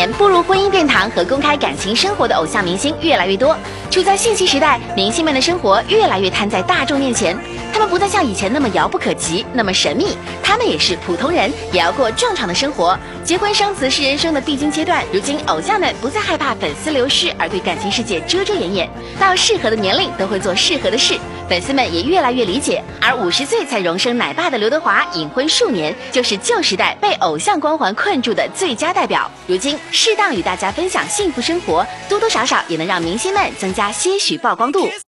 年，步入婚姻殿堂和公开感情生活的偶像明星越来越多。处在信息时代，明星们的生活越来越摊在大众面前，他们不再像以前那么遥不可及，那么神秘。他们也是普通人，也要过正常的生活。结婚生子是人生的必经阶段，如今偶像们不再害怕粉丝流失而对感情世界遮遮掩掩，到适合的年龄都会做适合的事。粉丝们也越来越理解，而50岁才荣升奶爸的刘德华隐婚数年，就是旧时代被偶像光环困住的最佳代表。如今适当与大家分享幸福生活，多多少少也能让明星们增加些许曝光度。